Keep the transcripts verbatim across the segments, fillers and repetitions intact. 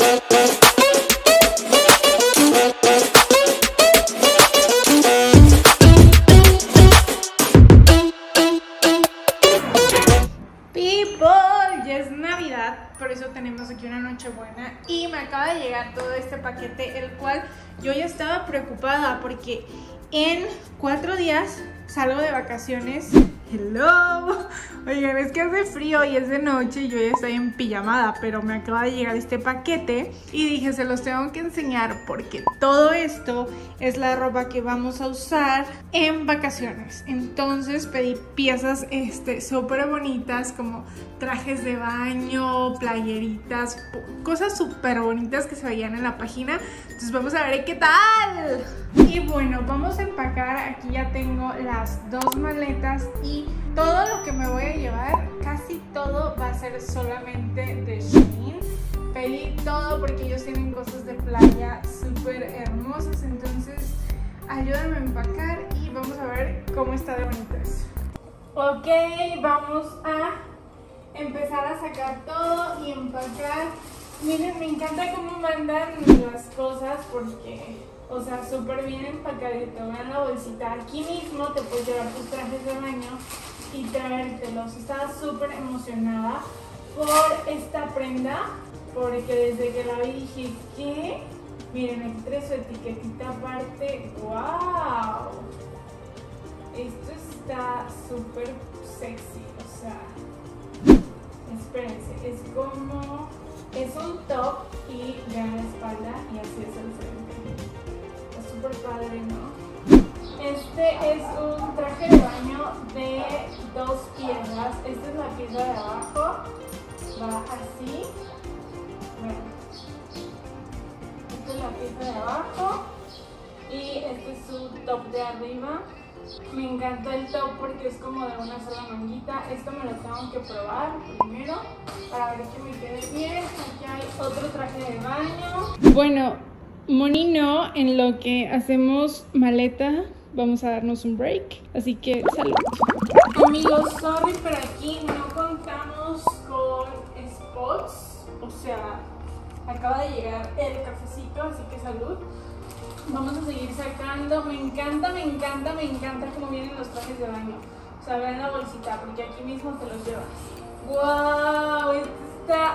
Por eso tenemos aquí una Nochebuena y me acaba de llegar todo este paquete, el cual yo ya estaba preocupada porque en cuatro días salgo de vacaciones. Hello, oigan, es que hace frío y es de noche y yo ya estoy en pijamada, pero me acaba de llegar este paquete y dije, se los tengo que enseñar porque todo esto es la ropa que vamos a usar en vacaciones. Entonces pedí piezas este, súper bonitas como trajes de baño, playeritas, cosas súper bonitas que se veían en la página. Entonces vamos a ver qué tal. Y bueno, vamos a empacar. Aquí ya tengo las dos maletas y todo lo que me voy a llevar, casi todo va a ser solamente de Shein. Pedí todo porque ellos tienen cosas de playa súper hermosas. Entonces ayúdame a empacar y vamos a ver cómo está de bonitas. Ok, vamos a empezar a sacar todo y empacar. Miren, me encanta cómo mandan las cosas porque, o sea, súper bien empacadito. Vean la bolsita. Aquí mismo te puedes llevar tus trajes de baño y traértelos. Estaba súper emocionada por esta prenda porque desde que la vi dije, ¿qué? Miren, aquí trae su etiquetita aparte. ¡Wow! Esto está súper sexy, o sea, espérense, es como, es un top y vean la espalda y así es el frente. Está súper padre, ¿no? Este es un traje de baño de dos piezas. Esta es la pieza de abajo, va así. Bueno, esta es la pieza de abajo y este es su top de arriba. Me encanta el top porque es como de una sola manguita. Esto me lo tengo que probar primero para ver que me quede bien. Aquí hay otro traje de baño. Bueno, Moni no, en lo que hacemos maleta vamos a darnos un break, así que salud. Amigos, sorry, pero aquí no contamos con spots, o sea, acaba de llegar el cafecito, así que salud. Vamos a seguir sacando. Me encanta, me encanta, me encanta cómo vienen los trajes de baño. O sea, vean la bolsita, porque aquí mismo te los llevas. ¡Wow! Este está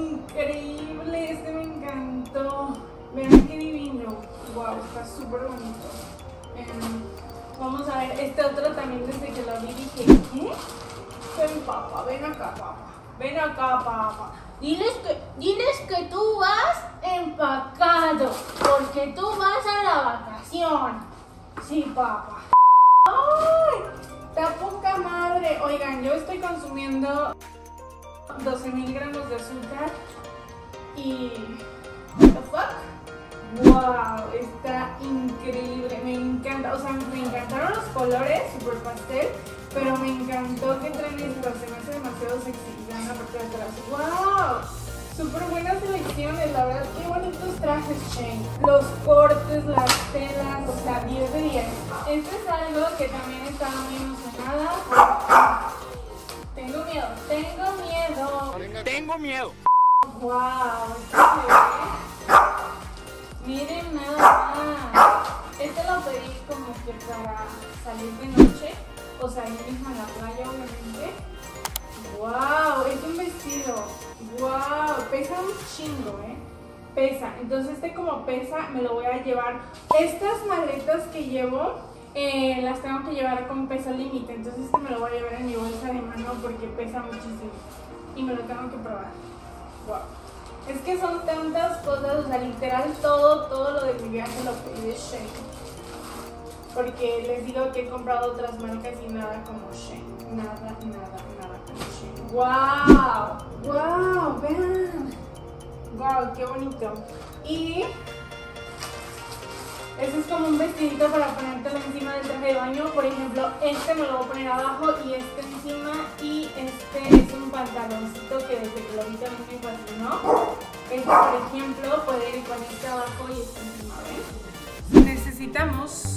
increíble. Este me encantó. Vean qué divino. ¡Wow! Está súper bonito. Eh, vamos a ver, este otro también desde que lo vi dije, ¿qué? Ven, papá, ven acá, papá. Ven acá, papá. Diles que, diles que tú vas empacado, porque tú vas a la vacación. Sí, papá. ¡Ay! Está poca madre. Oigan, yo estoy consumiendo doce mil gramos de azúcar y... ¿What the fuck? ¡Wow! Está increíble. Me encanta. O sea, me encantaron los colores, super pastel. Pero me encantó que traen esto, se me hace demasiado sexy. Vean la parte de atrás. ¡Wow! Súper buenas selecciones, la verdad, qué bonitos trajes, Shein. Los cortes, las telas, o sea, diez de diez. Este es algo que también estaba muy emocionada. Tengo miedo, tengo miedo. Tengo miedo. ¡Wow! Esto se ve. Miren nada más. Este lo pedí como que para salir de noche. O sea, ahí mismo en la playa, obviamente. ¡Wow! Es un vestido. ¡Wow! Pesa un chingo, ¿eh? Pesa. Entonces este como pesa, me lo voy a llevar. Estas maletas que llevo, eh, las tengo que llevar con peso límite. Entonces este me lo voy a llevar en mi bolsa de mano porque pesa muchísimo. Y me lo tengo que probar. ¡Wow! Es que son tantas cosas, o sea, literal todo, todo lo de mi viaje lo pedí de Shein. Porque les digo que he comprado otras marcas y nada como Shein. Nada, nada, nada como Shein. ¡Wow! ¡Wow! Vean. ¡Wow! ¡Qué bonito! Y este es como un vestidito para ponértelo encima del traje de baño. Por ejemplo, este me lo voy a poner abajo y este encima. Y este es un pantaloncito que desde que lo vi también me fascinó. Este, por ejemplo, puede ir con este abajo y este encima, ¿ven? Necesitamos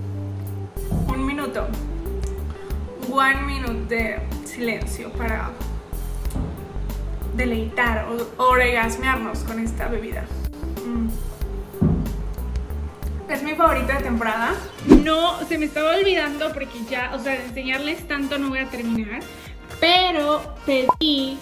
un minuto, one minute de silencio para deleitar o orgasmearnos con esta bebida. Mm. Es mi favorita de temporada. No, se me estaba olvidando porque ya, o sea, de enseñarles tanto no voy a terminar. Pero pedí,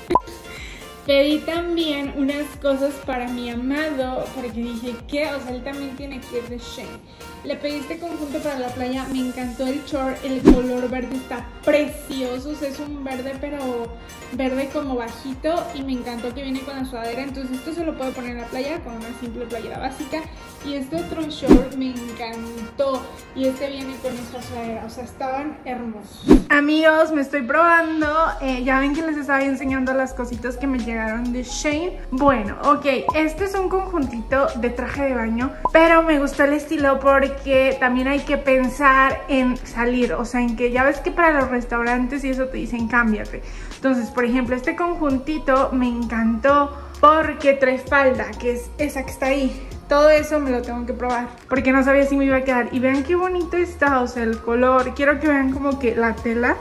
pedí también unas cosas para mi amado, porque dije que, o sea, él también tiene que ir de Shein. Le pedí este conjunto para la playa, me encantó el short, el color verde está precioso, o sea, es un verde pero verde como bajito y me encantó que viene con la sudadera, entonces esto se lo puedo poner en la playa con una simple playera básica y este otro short me encantó y este viene con esta sudadera, o sea, estaban hermosos. Amigos, me estoy probando, eh, ya ven que les estaba enseñando las cositas que me llegaron de Shein. Bueno, ok, este es un conjuntito de traje de baño, pero me gustó el estilo porque que también hay que pensar en salir, o sea, en que ya ves que para los restaurantes y eso te dicen cámbiate. Entonces, por ejemplo, este conjuntito me encantó porque trae falda, que es esa que está ahí. Todo eso me lo tengo que probar porque no sabía si me iba a quedar. Y vean qué bonito está, o sea, el color. Quiero que vean como que la tela,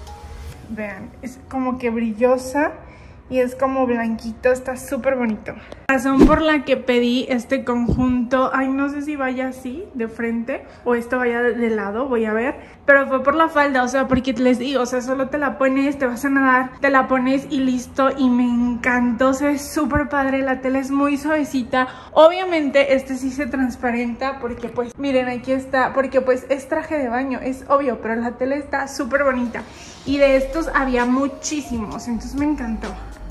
vean, es como que brillosa. Y es como blanquito, está súper bonito. La razón por la que pedí este conjunto, ay, no sé si vaya así, de frente, o esto vaya de, de lado, voy a ver. Pero fue por la falda, o sea, porque les digo, o sea, solo te la pones, te vas a nadar, te la pones y listo. Y me encantó, se ve súper padre, la tela es muy suavecita. Obviamente este sí se transparenta porque pues, miren, aquí está, porque pues es traje de baño, es obvio, pero la tela está súper bonita. Y de estos había muchísimos, entonces me encantó.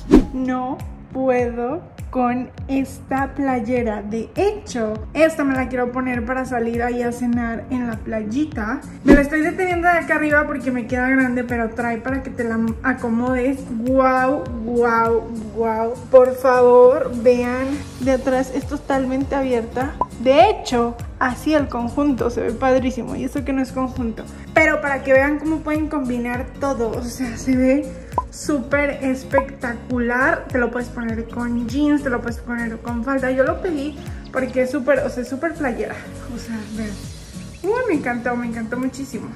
No puedo con esta playera. De hecho, esta me la quiero poner para salir ahí a cenar en la playita. Me la estoy deteniendo de acá arriba porque me queda grande, pero trae para que te la acomodes. Wow, wow, wow. Por favor, vean de atrás, esto es totalmente abierta. De hecho, así el conjunto se ve padrísimo. Y eso que no es conjunto, pero para que vean cómo pueden combinar todo. O sea, se ve súper espectacular. Te lo puedes poner con jeans, te lo puedes poner con falda. Yo lo pedí porque es súper, o sea, súper playera. O sea, vean. Uy, me encantó, me encantó muchísimo.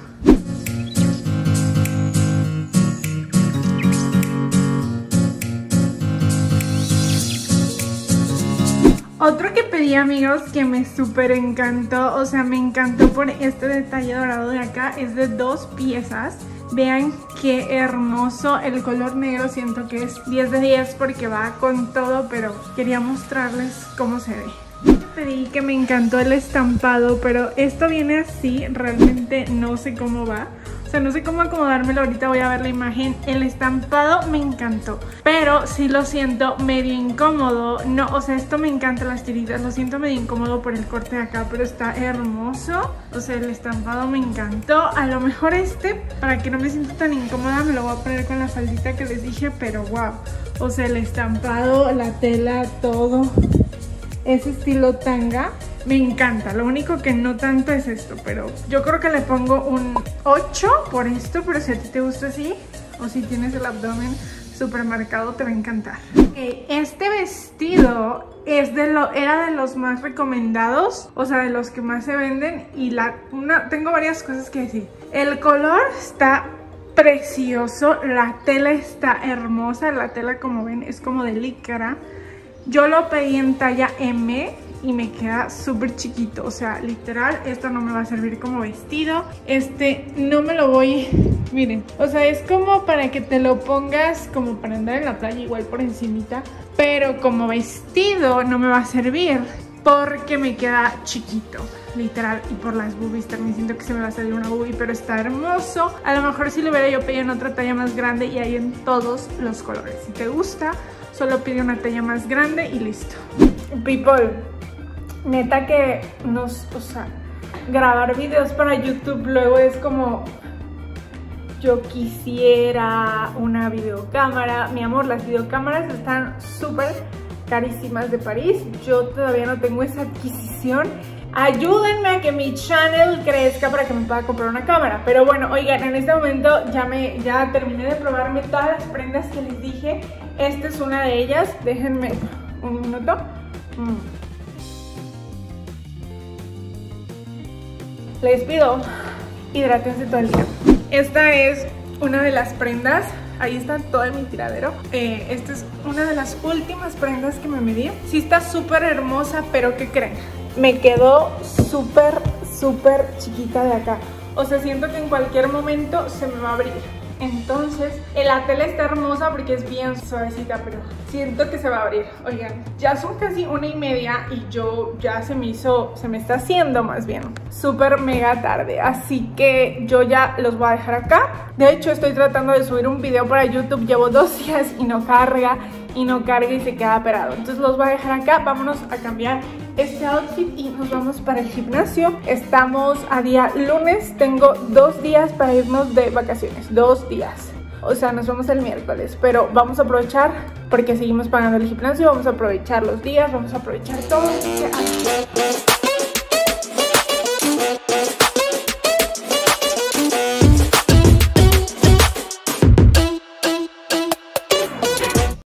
Otro que pedí, amigos, que me súper encantó, o sea, me encantó por este detalle dorado de acá, es de dos piezas. Vean qué hermoso, el color negro siento que es diez de diez porque va con todo, pero quería mostrarles cómo se ve. Pedí que me encantó el estampado, pero esto viene así, realmente no sé cómo va. O sea, no sé cómo acomodármelo, ahorita voy a ver la imagen. El estampado me encantó, pero sí lo siento medio incómodo. No, o sea, esto me encanta, las tiritas, lo siento medio incómodo por el corte de acá, pero está hermoso. O sea, el estampado me encantó. A lo mejor este, para que no me sienta tan incómoda, me lo voy a poner con la faldita que les dije, pero wow. O sea, el estampado, la tela, todo. Ese estilo tanga me encanta, lo único que no tanto es esto, pero yo creo que le pongo un ocho por esto, pero si a ti te gusta así, o si tienes el abdomen súper marcado, te va a encantar. Okay, este vestido es de lo, era de los más recomendados, o sea, de los que más se venden, y la, una, tengo varias cosas que decir. El color está precioso, la tela está hermosa, la tela, como ven, es como de licra. Yo lo pedí en talla eme y me queda súper chiquito, o sea, literal, esto no me va a servir como vestido. Este no me lo voy, miren, o sea, es como para que te lo pongas como para andar en la playa, igual por encimita, pero como vestido no me va a servir porque me queda chiquito, literal, y por las boobies también siento que se me va a salir una boobie, pero está hermoso. A lo mejor si lo hubiera yo pedido en otra talla más grande, y hay en todos los colores. Si te gusta, solo pide una talla más grande y listo. People, neta que nos, o sea, grabar videos para YouTube luego es como, yo quisiera una videocámara. Mi amor, las videocámaras están súper carísimas de París. Yo todavía no tengo esa adquisición. Ayúdenme a que mi channel crezca para que me pueda comprar una cámara. Pero bueno, oigan, en este momento ya, me, ya terminé de probarme todas las prendas que les dije. Esta es una de ellas. Déjenme un minuto. Mm. Les pido, hidrátense todo el día. Esta es una de las prendas. ahí está todo en mi tiradero. eh, Esta es una de las últimas prendas que me medí. Sí está súper hermosa, pero ¿qué creen? Me quedó súper, súper chiquita de acá. O sea, siento que en cualquier momento se me va a abrir. Entonces, la tela está hermosa porque es bien suavecita, pero siento que se va a abrir. Oigan, ya son casi una y media y yo ya se me hizo, se me está haciendo más bien súper mega tarde. Así que yo ya los voy a dejar acá. De hecho, estoy tratando de subir un video para YouTube. Llevo dos días y no carga, y no carga y se queda parado. Entonces los voy a dejar acá. Vámonos a cambiar este outfit y nos vamos para el gimnasio. Estamos a día lunes. Tengo dos días para irnos de vacaciones. Dos días. O sea, nos vamos el miércoles. Pero vamos a aprovechar porque seguimos pagando el gimnasio. Vamos a aprovechar los días. Vamos a aprovechar todo. Así que,